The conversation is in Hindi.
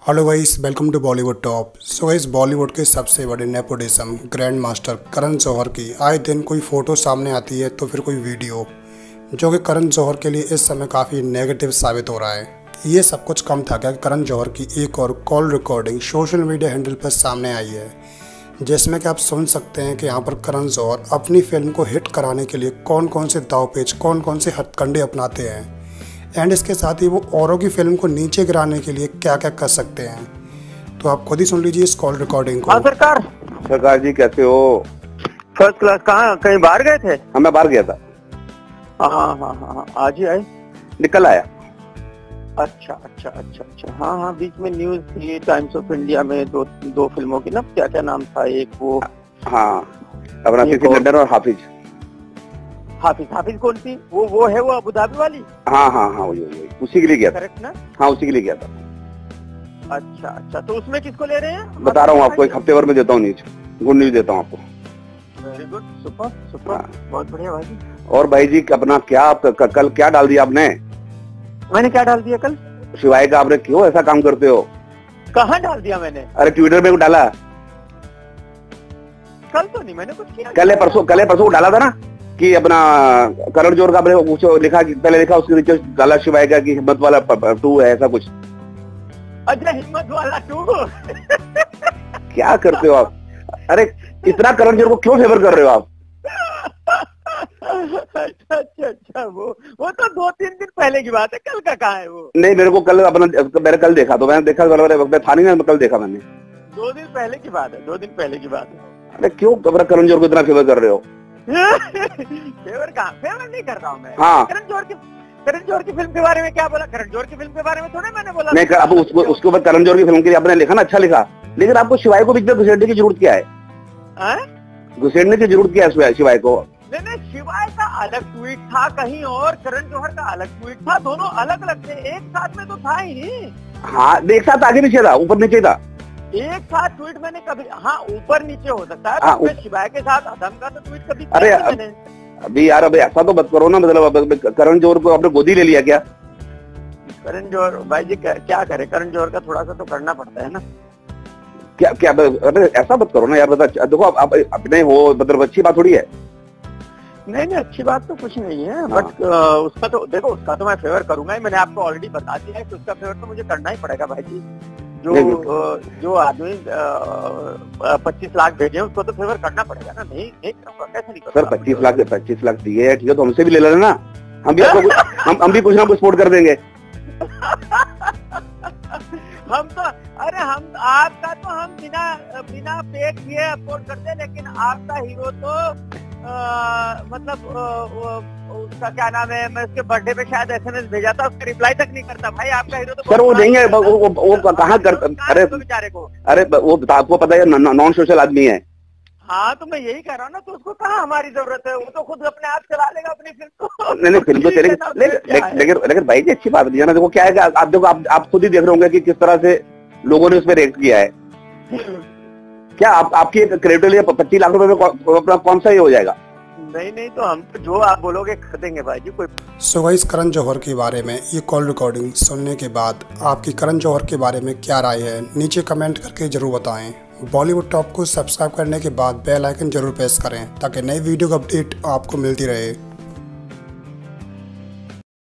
Hello guys, welcome to Bollywood top. So guys, Bollywood के सबसे बड़े nepotism grand master Karan Johar की आए दिन कोई फ़ोटो सामने आती है तो फिर कोई वीडियो, जो कि करण जौहर के लिए इस समय काफ़ी नेगेटिव साबित हो रहा है। ये सब कुछ कम था क्या कि करण जौहर की एक और call recording social media handle पर सामने आई है, जिसमें कि आप सुन सकते हैं कि यहाँ पर करण जौहर अपनी फिल्म को हिट कराने के लिए कौन कौन से दावपेच, कौन कौन से हथकंडे अपनाते हैं, एंड इसके साथ ही वो औरों की फिल्म को नीचे गिराने के लिए क्या क्या कर सकते हैं। तो आप खुद ही सुन लीजिए इस कॉल रिकॉर्डिंग को। हाँ सरकार जी, कैसे हो? First class. कहाँ, कहीं बाहर गए थे? हाँ, मैं बाहर गया था। हाँ, आज ही आए? निकल आया। अच्छा। हाँ, बीच में न्यूज थी टाइम्स ऑफ इंडिया में दो फिल्मों की ना, क्या क्या नाम था, एक वो हाँ अपना लंदन और हाफिज कौन सी? वो है वो अबू धाबी वाली। हाँ वही उसी के लिए गया था। करेक्ट ना? हाँ, उसी के लिए गया था। अच्छा, तो उसमें किसको ले रहे हैं? बता रहा हूँ आपको, एक हफ्ते भर में देता हूँ न्यूज, गुड न्यूज देता हूँ आपको। वेरी गुड, सुपर, बहुत बढ़िया भाई जी। और भाई जी, अपना क्या कल क्या डाल दिया आपने? मैंने क्या डाल दिया कल? शिवाय का आपने क्यों ऐसा काम करते हो? कहाँ डाल दिया मैंने? अरे ट्विटर में डाला। कल तो नहीं मैंने कुछ किया। कल है परसों डाला था ना कि अपना करण जौहर का आपने कुछ लिखा, पहले लिखा, उसके नीचे डाला शिवाय का कि हिम्मत वाला 2 है, ऐसा कुछ। अच्छा, हिम्मत वाला 2। क्या करते हो आप? अरे इतना करण जौहर को क्यों फेवर कर रहे हो आप? अच्छा, वो तो 2-3 दिन पहले की बात है, कल का कहाँ है वो? नहीं, मेरे को कल मैंने कल देखा, तो मैंने देखा, मैं था नहीं ना, कल देखा मैंने। 2 दिन पहले की बात है, 2 दिन पहले की बात है। अरे क्यों करण जौहर को इतना फेवर कर रहे हो? फेवर नहीं कर रहा हूँ मैं। हाँ, करण जौहर की फिल्म के बारे में क्या बोला? करण जौहर की फिल्म के बारे में थोड़ा मैंने बोला। नहीं, अब उसके ऊपर करण जौहर की फिल्म के लिए आपने लिखा ना, अच्छा लिखा, लेकिन आपको शिवाय को बीच में घुसेड़ने की जरूरत क्या है? घुसेड़ने की जरूरत क्या है शिवाय को? नहीं, शिवाय का अलग ट्वीट था कहीं और करण जौहर का अलग ट्वीट था, दोनों अलग अलग थे, एक साथ में तो था ही नहीं। हाँ, एक साथ आगे पीछे था, ऊपर नीचे था। एक साथ ट्वीट मैंने कभी, हाँ ऊपर नीचे हो सकता है, हाँ, शिवाय के साथ अधम का तो ट्वीट कभी। अरे अभी यार, अभी ऐसा तो मत करो ना, मतलब करण जौहर को आपने गोदी ले लिया क्या? करण जौहर भाई जी क्या करे, करण जौहर का थोड़ा सा तो करना पड़ता है ना। क्या अरे ऐसा मत करो ना यार, बता देखो आप अपने हो, मतलब अच्छी बात थोड़ी है। नहीं, अच्छी बात तो कुछ नहीं है, बट उसका तो देखो, उसका तो मैं फेवर करूंगा ही, मैंने आपको ऑलरेडी बता दिया है कि उसका फेवर तो मुझे करना ही पड़ेगा भाई जी। जो आदमी 25 लाख भेजे उसको तो फेवर करना पड़ेगा ना। नहीं करूंगा, कैसे नहीं करूंगा? सर 25 लाख दिए है, ठीक है, तो हमसे भी ले लेना ना, हम भी कुछ ना कुछ सपोर्ट कर देंगे। हम आपका तो हम बिना पेट किए अफोर्ड करते हैं, लेकिन आपका हीरो तो उसका क्या नाम है, मैं उसके बर्थडे पे शायद SMS भेजा था, उसका रिप्लाई तक नहीं करता भाई। आपका हीरो तो सर वो नहीं है, वो कहाँ करता? अरे बेचारे को, अरे वो आपको पता है नॉन सोशल आदमी है। हाँ, तो मैं यही कह रहा हूँ ना, तो उसको कहाँ हमारी जरूरत है, वो तो खुद अपने आप चला लेगा अपनी फिल्म को। नहीं, फिल्म तो चलेगी, लेकिन भाई जी अच्छी बात नहीं है ना। देखो क्या है, आप देखो, आप खुद ही देख रहे होंगे कि किस तरह से लोगों ने उसमें रिएक्ट किया है। क्या आपकी क्रेडिट लिए 25 लाख रुपए में अपना कौन सा ही हो जाएगा? नहीं, तो हम तो जो आप बोलोगे कर देंगे भाई जी, कोई। सो गाइस, करण जौहर के बारे में ये कॉल रिकॉर्डिंग सुनने के बाद आपकी करण जौहर के बारे में क्या राय है, नीचे कमेंट करके जरूर बताएं। बॉलीवुड टॉप को सब्सक्राइब करने के बाद बेल आइकन जरूर प्रेस करें ताकि नई वीडियो का अपडेट आपको मिलती रहे।